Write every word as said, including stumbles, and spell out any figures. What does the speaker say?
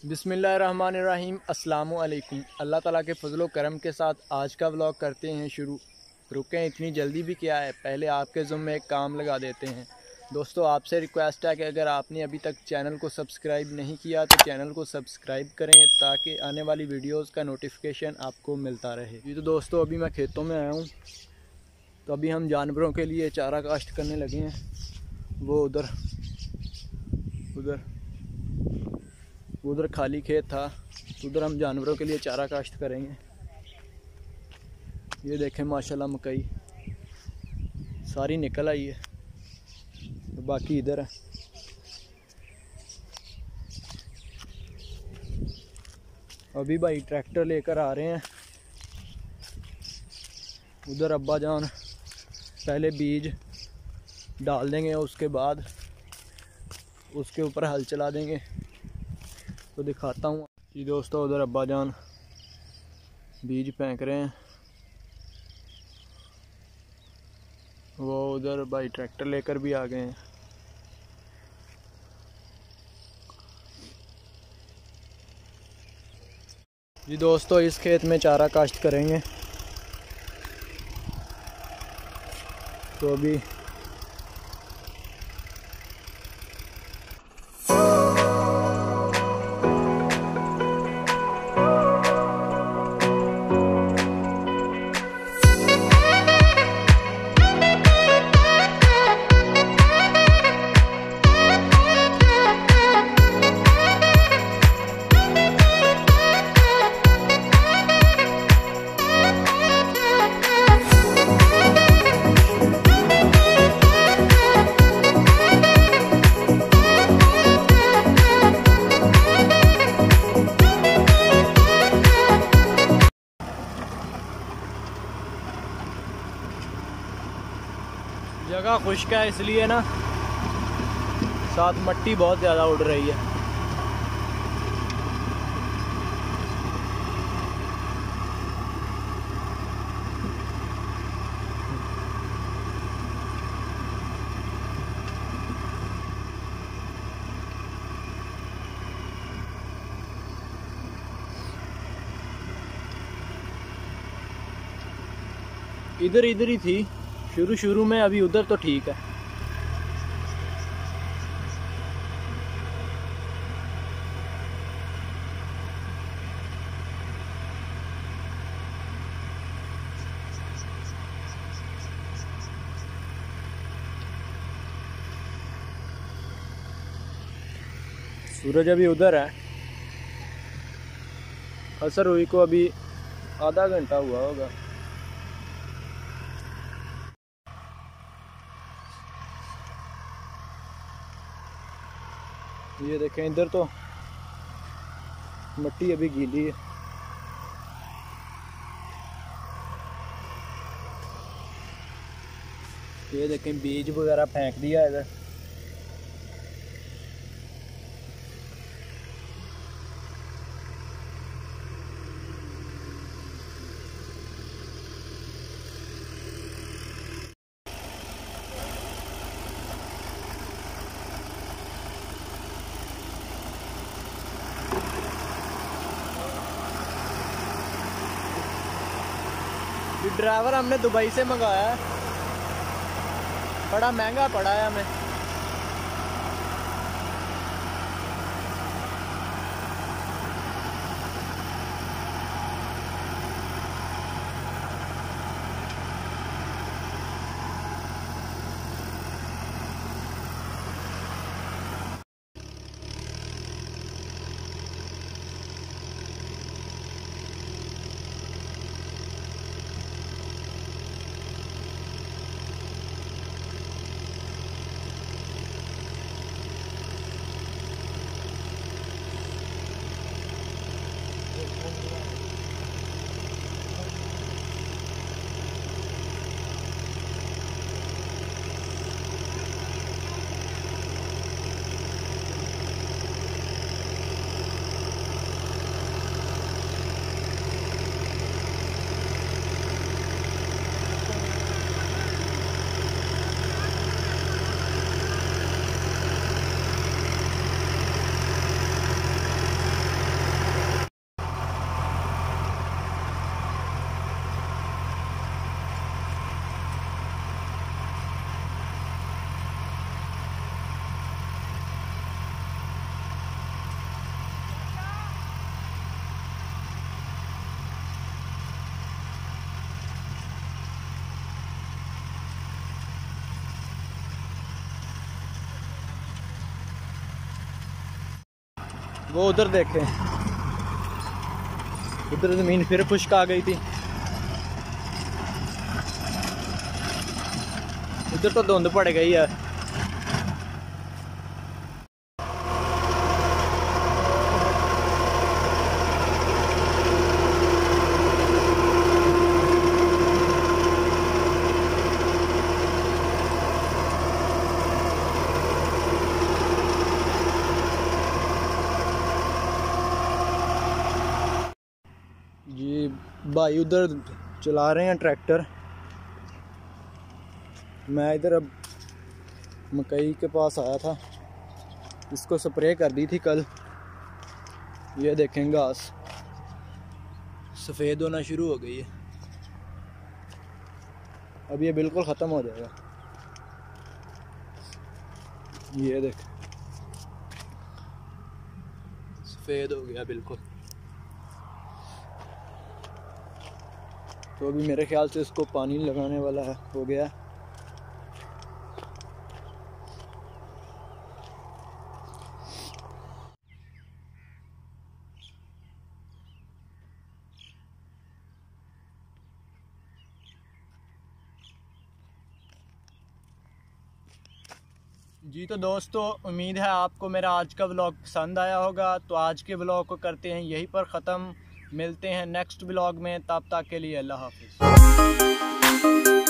बिस्मिल्लाहिर्रहमानिर्रहीम अस्सलामु अलैकुम। अल्लाह ताला के फजलो करम के साथ आज का व्लॉग करते हैं शुरू। रुकें, इतनी जल्दी भी क्या है, पहले आपके ज़ुम्मे एक काम लगा देते हैं। दोस्तों, आपसे रिक्वेस्ट है कि अगर आपने अभी तक चैनल को सब्सक्राइब नहीं किया तो चैनल को सब्सक्राइब करें ताकि आने वाली वीडियोज़ का नोटिफिकेशन आपको मिलता रहे। जी तो दोस्तों, अभी मैं खेतों में आया हूँ, तो अभी हम जानवरों के लिए चारा काश्त करने लगे हैं। वो उधर उधर उधर खाली खेत था, उधर हम जानवरों के लिए चारा काश्त करेंगे। ये देखें माशाल्लाह मकई सारी निकल आई है, तो बाकी इधर है। अभी भाई ट्रैक्टर लेकर आ रहे हैं। उधर अब्बा जान पहले बीज डाल देंगे, उसके बाद उसके ऊपर हल चला देंगे, तो दिखाता हूँ जी। दोस्तों, उधर अब्बा जान बीज फेंक रहे हैं। वो उधर भाई ट्रैक्टर लेकर भी आ गए हैं। जी दोस्तों, इस खेत में चारा काश्त करेंगे, तो अभी जगह खुश्क है इसलिए ना साथ मट्टी बहुत ज़्यादा उड़ रही है। इधर इधर ही थी शुरू शुरू में, अभी उधर तो ठीक है। सूरज अभी उधर है। असर हुई को अभी आधा घंटा हुआ होगा। ये देखें, इधर तो मिट्टी अभी गीली है। ये देखें, बीज वगैरह फेंक दिया है इधर। ड्राइवर हमने दुबई से मंगाया है, बड़ा महंगा पड़ा है हमें। वो उधर देखें, उधर ज़मीन फिर खुश्क आ गई थी। उधर तो धुंध पड़ गई है। जी भाई उधर चला रहे हैं ट्रैक्टर। मैं इधर अब मकई के पास आया था, इसको स्प्रे कर दी थी कल। ये देखें घास सफ़ेद होना शुरू हो गई है। अब ये बिल्कुल ख़त्म हो जाएगा। ये देख सफ़ेद हो गया बिल्कुल। तो अभी मेरे ख्याल से इसको पानी लगाने वाला है, हो गया। जी तो दोस्तों, उम्मीद है आपको मेरा आज का व्लॉग पसंद आया होगा। तो आज के व्लॉग को करते हैं यहीं पर ख़त्म। मिलते हैं नेक्स्ट व्लॉग में, तब तक के लिए अल्लाह हाफिज़।